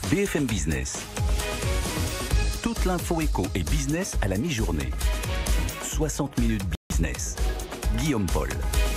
BFM Business. Toute l'info éco et business à la mi-journée. 60 minutes business. Guillaume Paul.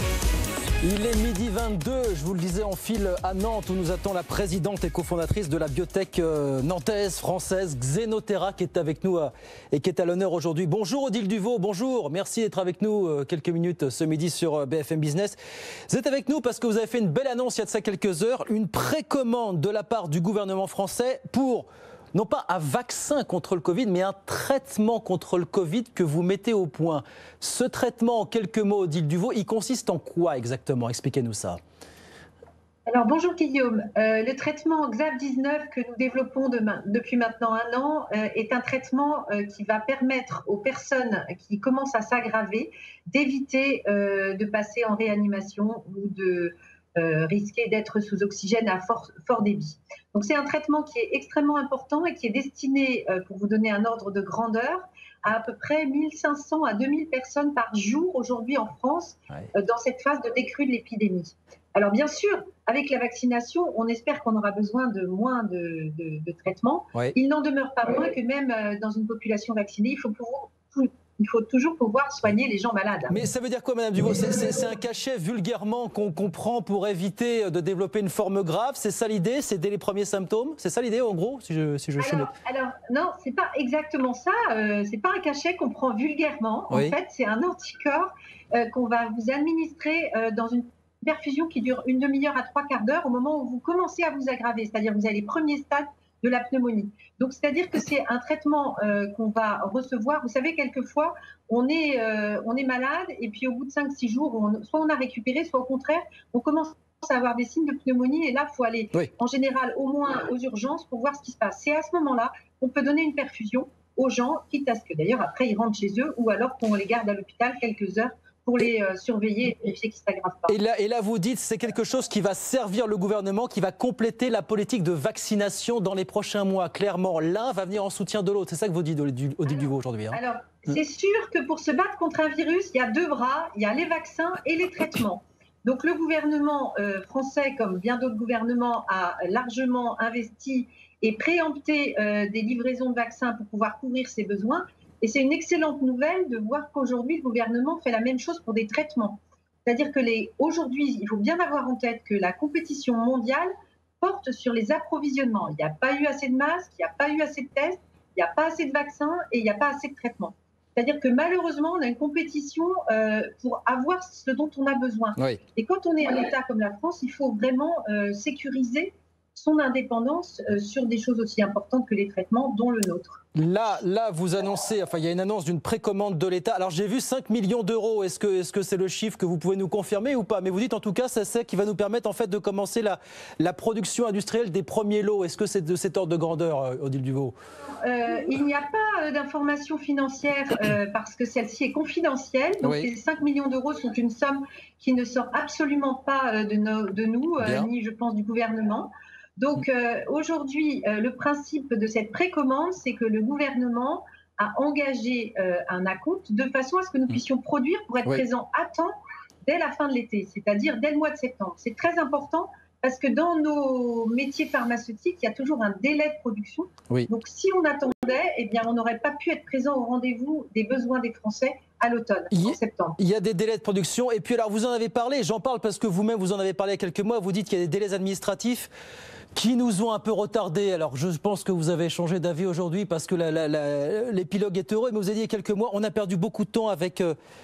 Il est midi 22, je vous le disais, en file à Nantes où nous attend la présidente et cofondatrice de la biotech nantaise, française, Xenotera, qui est avec nous et qui est à l'honneur aujourd'hui. Bonjour Odile Duvaux, bonjour, merci d'être avec nous quelques minutes ce midi sur BFM Business. Vous êtes avec nous parce que vous avez fait une belle annonce il y a de ça quelques heures, une précommande de la part du gouvernement français pour, non pas un vaccin contre le Covid, mais un traitement contre le Covid que vous mettez au point. Ce traitement, en quelques mots, Odile Duvaux, il consiste en quoi exactement? Expliquez-nous ça. Alors bonjour Guillaume, le traitement XAV19 que nous développons depuis maintenant un an est un traitement qui va permettre aux personnes qui commencent à s'aggraver d'éviter de passer en réanimation ou de risquer d'être sous oxygène à fort débit. Donc c'est un traitement qui est extrêmement important et qui est destiné, pour vous donner un ordre de grandeur, à peu près 1500 à 2000 personnes par jour aujourd'hui en France dans cette phase de décrue de l'épidémie. Alors bien sûr, avec la vaccination, on espère qu'on aura besoin de moins de traitements. Il n'en demeure pas moins que même dans une population vaccinée, il faut toujours pouvoir soigner les gens malades. Mais ça veut dire quoi, Madame Duvaux? C'est un cachet vulgairement qu'on prend pour éviter de développer une forme grave? C'est ça l'idée? C'est dès les premiers symptômes? C'est ça l'idée en gros, si je alors non, c'est pas exactement ça. C'est pas un cachet qu'on prend vulgairement. En fait, c'est un anticorps qu'on va vous administrer dans une perfusion qui dure une demi-heure à 3/4 d'heure au moment où vous commencez à vous aggraver, c'est-à-dire vous avez les premiers stades de la pneumonie. Donc, c'est-à-dire que c'est un traitement qu'on va recevoir. Vous savez, quelquefois, on est malade et puis au bout de 5-6 jours, soit on a récupéré, soit au contraire, on commence à avoir des signes de pneumonie et là, il faut aller en général au moins aux urgences pour voir ce qui se passe. C'est à ce moment-là qu'on peut donner une perfusion aux gens, quitte à ce que d'ailleurs après ils rentrent chez eux ou alors qu'on les garde à l'hôpital quelques heures pour les surveiller et vérifier qu'ils ne s'aggravent pas. Et là, vous dites, c'est quelque chose qui va servir le gouvernement, qui va compléter la politique de vaccination dans les prochains mois. Clairement, l'un va venir en soutien de l'autre. C'est ça que vous dites, Odile Duvaux, aujourd'hui. Alors, c'est sûr que pour se battre contre un virus, il y a deux bras, il y a les vaccins et les traitements. Donc, le gouvernement français, comme bien d'autres gouvernements, a largement investi et préempté des livraisons de vaccins pour pouvoir couvrir ses besoins. Et c'est une excellente nouvelle de voir qu'aujourd'hui, le gouvernement fait la même chose pour des traitements. C'est-à-dire que aujourd'hui, il faut bien avoir en tête que la compétition mondiale porte sur les approvisionnements. Il n'y a pas eu assez de masques, il n'y a pas eu assez de tests, il n'y a pas assez de vaccins et il n'y a pas assez de traitements. C'est-à-dire que malheureusement, on a une compétition pour avoir ce dont on a besoin. Et quand on est un État comme la France, il faut vraiment sécuriser son indépendance sur des choses aussi importantes que les traitements, dont le nôtre. Là, vous annoncez, il y a une annonce d'une précommande de l'État. Alors, j'ai vu 5 millions d'euros. Est-ce que c'est le chiffre que vous pouvez nous confirmer ou pas? Mais vous dites en tout cas, c'est ça qui va nous permettre en fait de commencer la production industrielle des premiers lots. Est-ce que c'est de cet ordre de grandeur, Odile Duvaux? Il n'y a pas d'informations financières parce que celle-ci est confidentielle. Donc, les 5 millions d'euros sont une somme qui ne sort absolument pas de nous, ni je pense du gouvernement. Donc aujourd'hui, le principe de cette précommande, c'est que le gouvernement a engagé un acompte de façon à ce que nous puissions produire pour être présents à temps dès la fin de l'été, c'est-à-dire dès le mois de septembre. C'est très important parce que dans nos métiers pharmaceutiques, il y a toujours un délai de production. Donc si on attendait, eh bien, on n'aurait pas pu être présent au rendez-vous des besoins des Français à l'automne, en septembre. Il y a des délais de production. Et puis alors, vous en avez parlé, j'en parle parce que vous-même, vous en avez parlé il y a quelques mois, vous dites qu'il y a des délais administratifs qui nous ont un peu retardés. Alors, je pense que vous avez changé d'avis aujourd'hui parce que l'épilogue est heureux, mais vous avez dit il y a quelques mois, on a perdu beaucoup de temps avec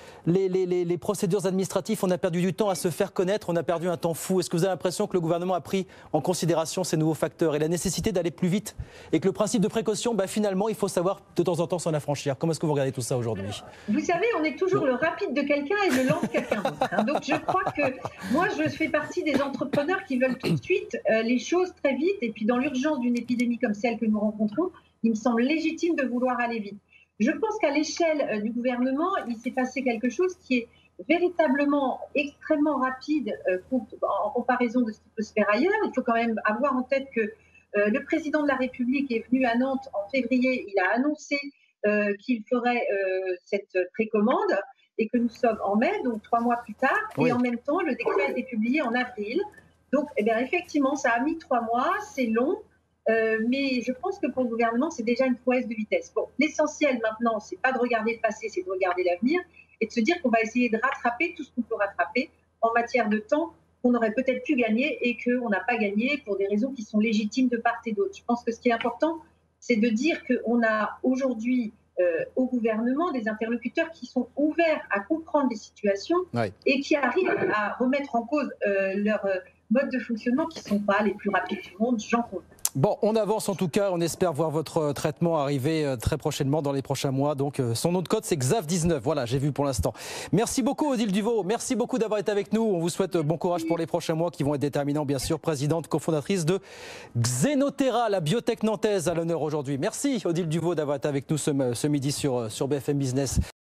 les procédures administratives, on a perdu du temps à se faire connaître, on a perdu un temps fou. Est-ce que vous avez l'impression que le gouvernement a pris en considération ces nouveaux facteurs et la nécessité d'aller plus vite et que le principe de précaution, finalement, il faut savoir de temps en temps s'en affranchir? Comment est-ce que vous regardez tout ça aujourd'hui? Vous savez, on est toujours le rapide de quelqu'un et le lent de quelqu'un d'autre. Donc, je crois que moi, je fais partie des entrepreneurs qui veulent tout de suite les choses très vite. Et puis, dans l'urgence d'une épidémie comme celle que nous rencontrons, il me semble légitime de vouloir aller vite. Je pense qu'à l'échelle du gouvernement, il s'est passé quelque chose qui est véritablement extrêmement rapide en comparaison de ce qui peut se faire ailleurs. Il faut quand même avoir en tête que le président de la République est venu à Nantes en février. Il a annoncé qu'il ferait cette précommande et que nous sommes en mai, donc 3 mois plus tard. Et en même temps, le décret a été publié en avril. Donc, effectivement, ça a mis 3 mois, c'est long. Mais je pense que pour le gouvernement, c'est déjà une prouesse de vitesse. Bon, l'essentiel maintenant, c'est pas de regarder le passé, c'est de regarder l'avenir et de se dire qu'on va essayer de rattraper tout ce qu'on peut rattraper en matière de temps qu'on aurait peut-être pu gagner et qu'on n'a pas gagné pour des raisons qui sont légitimes de part et d'autre. Je pense que ce qui est important, c'est de dire qu'on a aujourd'hui au gouvernement des interlocuteurs qui sont ouverts à comprendre les situations et qui arrivent à remettre en cause leur mode de fonctionnement qui ne sont pas les plus rapides du monde, j'en conviens. Bon, on avance en tout cas, on espère voir votre traitement arriver très prochainement dans les prochains mois. Donc son nom de code c'est XAV19, voilà, j'ai vu pour l'instant. Merci beaucoup Odile Duvot, merci beaucoup d'avoir été avec nous. On vous souhaite bon courage pour les prochains mois qui vont être déterminants bien sûr. Présidente, cofondatrice de Xenotera, la biotech nantaise à l'honneur aujourd'hui. Merci Odile Duvot d'avoir été avec nous ce midi sur BFM Business.